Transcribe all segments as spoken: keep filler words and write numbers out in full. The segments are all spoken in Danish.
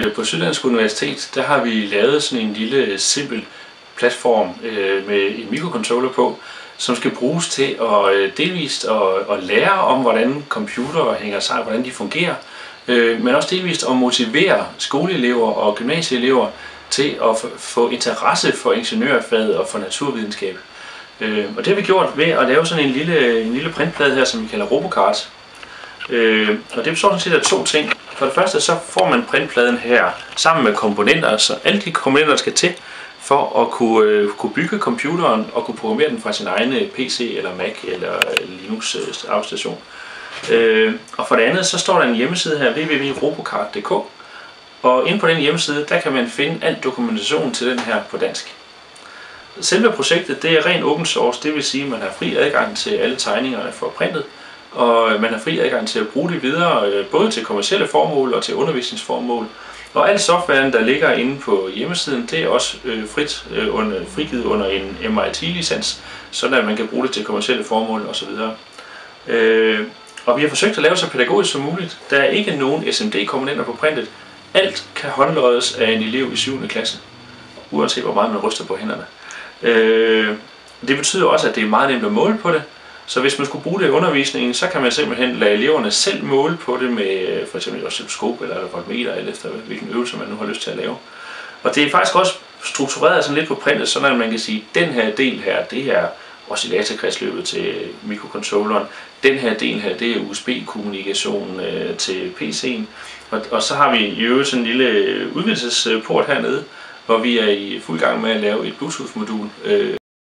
På Syddansk Universitet der har vi lavet sådan en lille simpel platform øh, med en mikrocontroller på, som skal bruges til at øh, delvist at, at lære om, hvordan computere hænger sammen, hvordan de fungerer, øh, men også delvist at motivere skoleelever og gymnasieelever til at få interesse for ingeniørfaget og for naturvidenskab. Øh, og det har vi gjort ved at lave sådan en lille, en lille printplade her, som vi kalder Robocart. Øh, og det består sådan set af to ting. For det første så får man printpladen her sammen med komponenter, så alle de komponenter skal til for at kunne, øh, kunne bygge computeren og kunne programmere den fra sin egen P C eller Mac eller Linux afstation. Øh, og for det andet så står der en hjemmeside her, w w w punktum robocart punktum d k, og inde på den hjemmeside der kan man finde al dokumentation til den her på dansk. Selve projektet det er ren open source, det vil sige at man har fri adgang til alle tegningerne for printet, og man har fri adgang til at bruge det videre, både til kommercielle formål og til undervisningsformål. Og al softwaren, der ligger inde på hjemmesiden, det er også frit, under, frigivet under en M I T-licens, sådan at man kan bruge det til kommercielle formål osv. Og vi har forsøgt at lave så pædagogisk som muligt. Der er ikke nogen S M D-komponenter på printet. Alt kan håndloddes af en elev i syvende klasse, uanset hvor meget man ryster på hænderne. Det betyder også, at det er meget nemt at måle på det. Så hvis man skulle bruge det i undervisningen, så kan man simpelthen lade eleverne selv måle på det med for eksempel et oscilloskop eller et voltmeter, eller efter hvilken øvelse man nu har lyst til at lave. Og det er faktisk også struktureret sådan lidt på printet, sådan at man kan sige, at den her del her, det er oscillatorkredsløbet til mikrocontrolleren. Den her del her, det er U S B-kommunikation øh, til P C'en. Og, og så har vi i øvrigt sådan en lille udvidelsesport hernede, hvor vi er i fuld gang med at lave et Bluetooth-modul. Øh.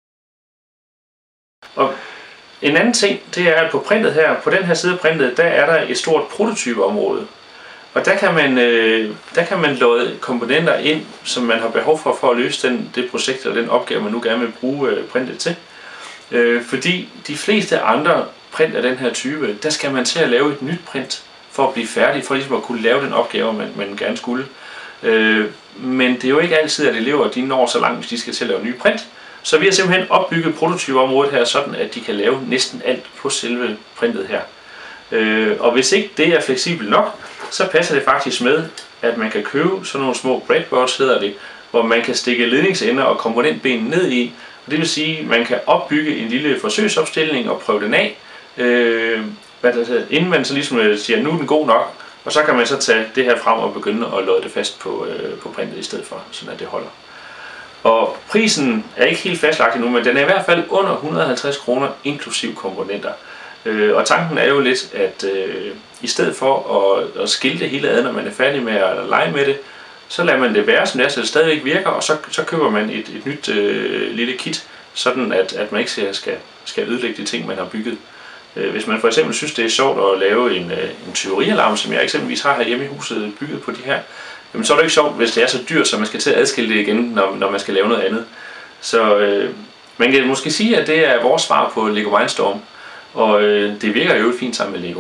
Og en anden ting, det er, at på printet her, på den her side af printet, der er der et stort prototypeområde. Og der kan man, øh, der kan man lodde komponenter ind, som man har behov for, for at løse den, det projekt eller den opgave, man nu gerne vil bruge øh, printet til. Øh, fordi de fleste andre print af den her type, der skal man til at lave et nyt print for at blive færdig, for ligesom at kunne lave den opgave, man, man gerne skulle. Øh, men det er jo ikke altid, at elever de når så langt, hvis de skal til at lave nye print. Så vi har simpelthen opbygget prototypeområdet her, sådan at de kan lave næsten alt på selve printet her. Øh, og hvis ikke det er fleksibelt nok, så passer det faktisk med, at man kan købe sådan nogle små breadboards, hedder det, hvor man kan stikke ledningsender og komponentben ned i. Og det vil sige, at man kan opbygge en lille forsøgsopstilling og prøve den af, øh, hvad der hedder, inden man så ligesom siger, nu er den god nok, og så kan man så tage det her frem og begynde at lodde det fast på, øh, på printet i stedet for, sådan at det holder. Og prisen er ikke helt fastlagt endnu, men den er i hvert fald under et hundrede og halvtreds kroner inklusiv komponenter. Øh, og tanken er jo lidt, at øh, i stedet for at, at skille det hele ad, når man er færdig med at lege med det, så lader man det være, som det er, så det stadigvæk virker, og så, så køber man et, et nyt øh, lille kit, sådan at, at man ikke skal, skal ødelægge de ting, man har bygget. Øh, hvis man for eksempel synes, det er sjovt at lave en, en tyverialarm, som jeg eksempelvis har her hjemme i huset bygget på de her, jamen så er det ikke sjovt, hvis det er så dyrt, så man skal til at adskille det igen, når, når man skal lave noget andet. Så øh, man kan måske sige, at det er vores svar på Lego Mindstorm, og øh, det virker jo fint sammen med Lego.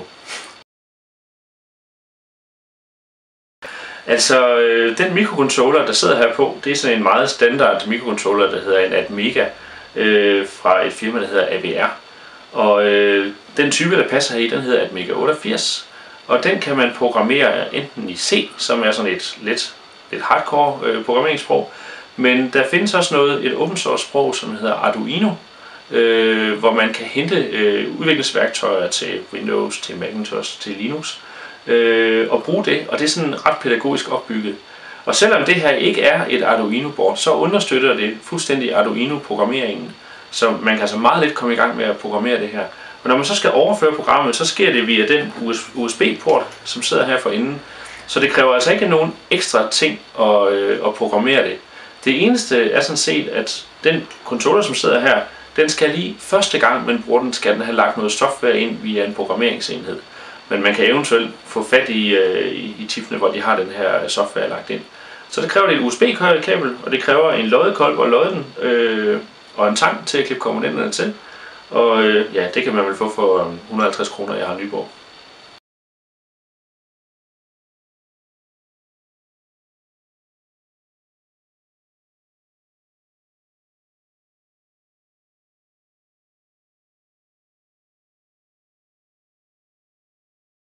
Altså, øh, den mikrocontroller, der sidder her på, det er sådan en meget standard mikrocontroller, der hedder en Atmega, øh, fra et firma, der hedder A V R. Og øh, den type, der passer her i, den hedder Atmega otteogfirs. Og den kan man programmere enten i C, som er sådan et lidt, lidt hardcore øh, programmeringssprog, men der findes også noget, et open source sprog, som hedder Arduino, øh, hvor man kan hente øh, udviklingsværktøjer til Windows, til Macintosh, til Linux, øh, og bruge det, og det er sådan ret pædagogisk opbygget. Og selvom det her ikke er et Arduino-board, så understøtter det fuldstændig Arduino-programmeringen, så man kan altså meget let komme i gang med at programmere det her. Og når man så skal overføre programmet, så sker det via den U S B-port, som sidder her for enden. Så det kræver altså ikke nogen ekstra ting at, øh, at programmere det. Det eneste er sådan set, at den controller, som sidder her, den skal lige første gang, man bruger den, skal den have lagt noget software ind via en programmeringsenhed. Men man kan eventuelt få fat i, øh, i, i chipene, hvor de har den her software lagt ind. Så det kræver det et U S B-kabel, og det kræver en loddekolb og lodde den, øh, og en tang til at klippe komponenterne til. Og øh, ja, det kan man vel få for et hundrede og halvtreds kroner, jeg har Nyborg.